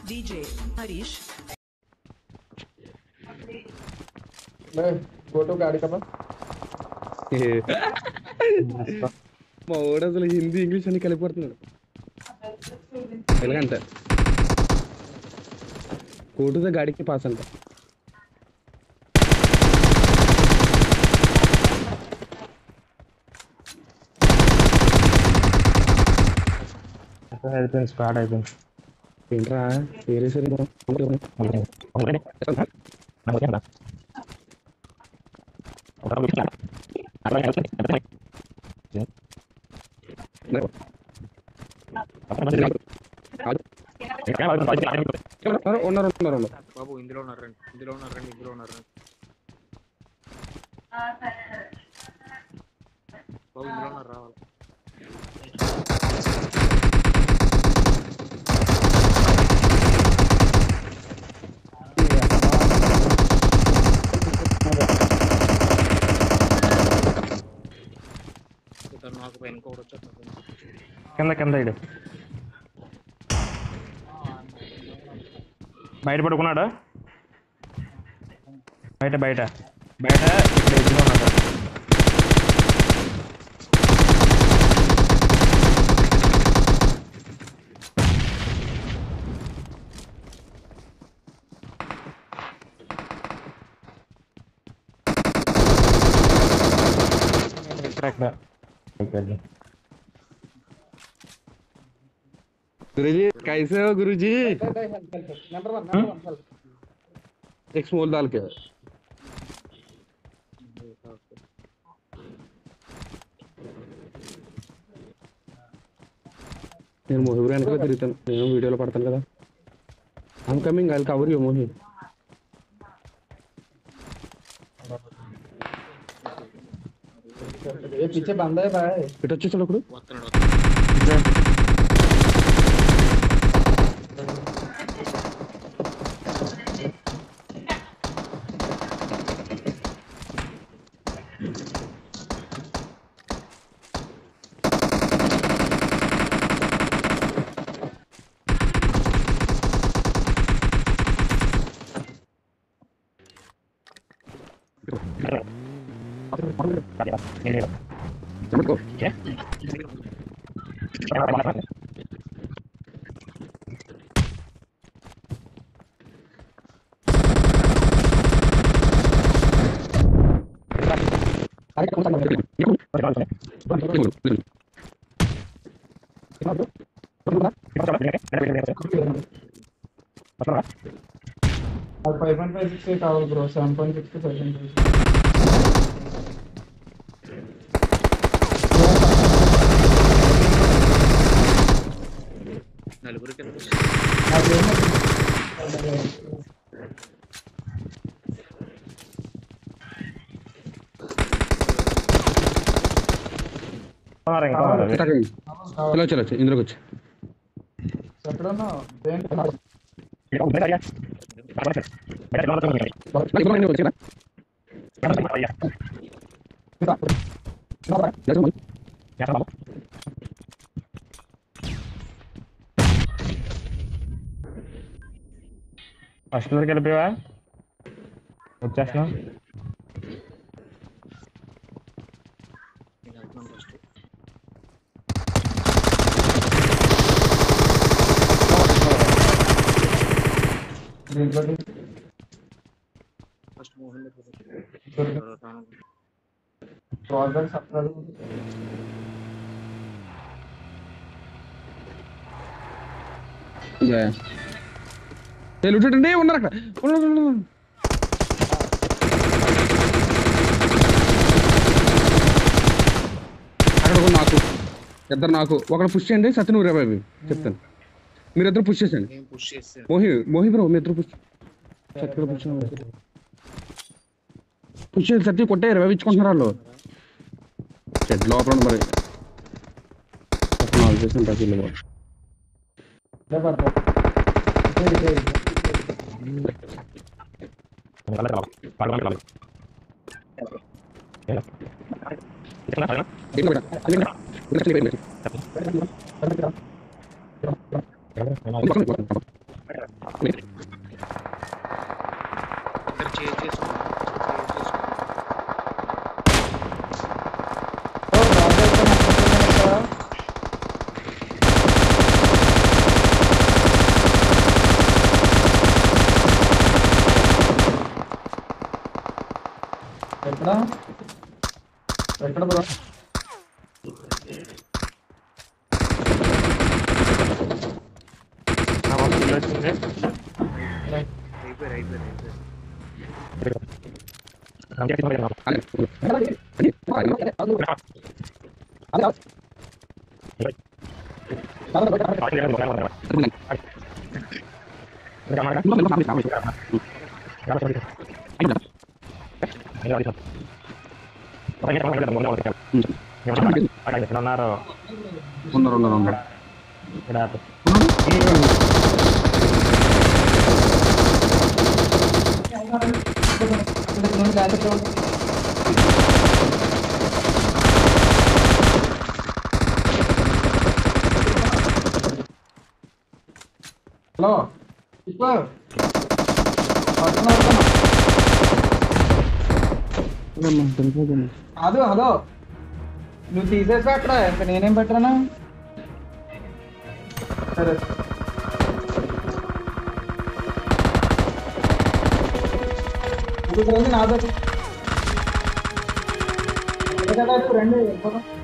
DJ Harish. Go to गाड़ी का बस మా వాడు అసలు హిందీ ఇంగ్లీష్ అని కలిపడుతున్నాడు ఎలాగంట కోటుతో గాడికి పాస్ అంట అయిపోయింది స్క్వాడ్ అయిపోయింది ఏంట్రా సీరియస్ ఉన్నారు బాబు ఇందులో ఉన్నారండి బాబు ఇందులో ఉన్నారు రావాలి నాకు పైన కూడా వచ్చారు కింద ఇడు బయట పడుకున్నాడు బయట ఇక్కడ ఎదురుకున్నాడు गुरुजी कैसे हो गुरुजी एक स्मॉल डाल के నేను మోహి వెనకాల తిరుగుతాను నేను వీడియోలో పడతాను కదా I'm coming I cover you మోహి ये पीछे बंदा है भाई ఇటు వచ్చేసాడు ఒకడు और 5.56 కావాలి బ్రో 7.6 5.56 నలుగురికి చలో చలో ఇందులోకి వచ్చి ఎక్కడన్నా ఫస్ట్ ఫ్లోర్కి వెళ్ళిపోయావా వచ్చేస్తున్నా ఫస్ట్ మోహన్ తెలుటండి ఉన్నారు అక్కడ అక్కడ నాకు ఇద్దరు నాకు ఒకడు పుష్ చేయండి సత్యనూరు బాబు చెప్తాను మీరిద్దరు పుష్ చేసండి మోహి బ్రో మీ ఇద్దరు పుష్ సత్య పుష్ చేసి సత్య కొట్టే రవించుకుంటున్నారు వాళ్ళు షెడ్ లోపల మరి చేసిన ప్రజలు ఎక్కడ ఎక్కడ బ్రో? నా బాబు ఇల్లు వచ్చింది. అయిపోయారు అయిపోయారు అయిపోయారు. అంతే అయిపోయింది బాబు. ఉన్నారు ఉన్నారు హలో ఇప్పుడు కాదు హలో నువ్వు తీసేసా అక్కడ ఇంకా నేనేం పెట్టరానా? సరే నాతో రండి వెళ్ళిపోతాం.